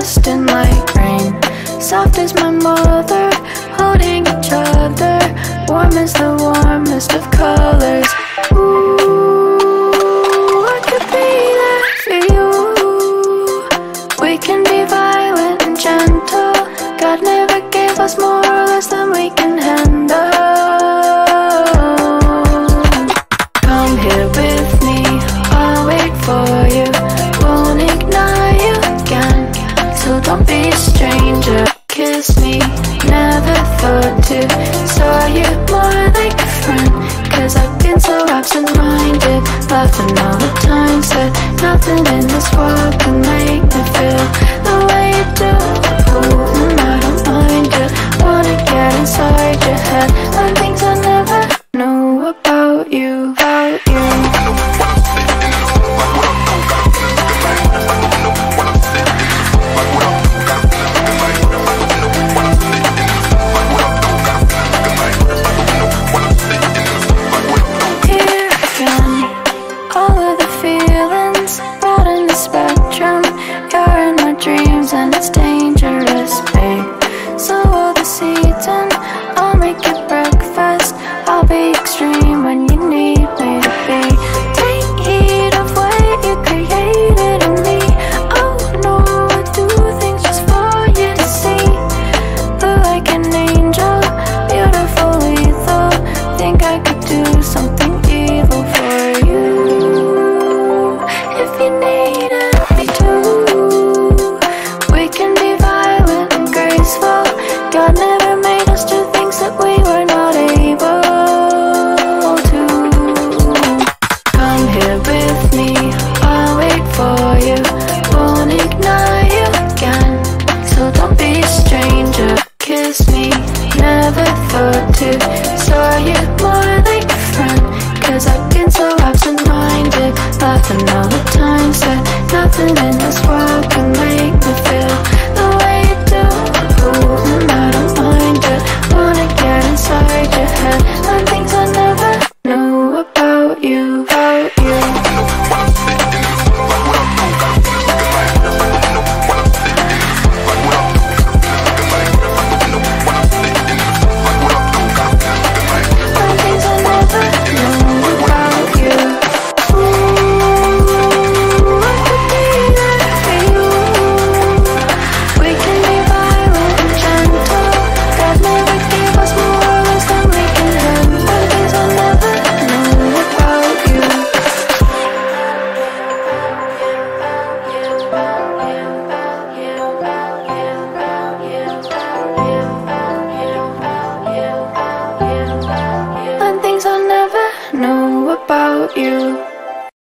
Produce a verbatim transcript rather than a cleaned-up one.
destined like rain. Soft as my mother, holding each other. Warm as the warmest of colors. Ooh, I could be there for you. We can be violent and gentle. God never gave us more or less than we can handle. Come here with me, I'll wait for you. Won't ignore you again, so don't be a stranger. Kiss me, never thought to. Saw you more like a friend, cause I've been so absent-minded. Laughing all the time, said nothing in this world can make me feel the way you do. Ooh, and I don't mind you. Wanna get inside your head, learn things I never knew about you, about you. And it's dangerous, babe. So all the seeds and I'll make you breakfast. I'll be extreme when you need me to be. Take heed of what you created in me. Oh no, I do things just for you to see. Look like an angel, beautiful, lethal. Think I could do something evil for you. If you needed me to. God never made us do things that we were not able to. Come here with me, I'll wait for you. Won't ignore you again, so don't be a stranger. Kiss me, never thought to. Saw you more like a friend, cause I've been so absent-minded. Laughing all the time, said nothing.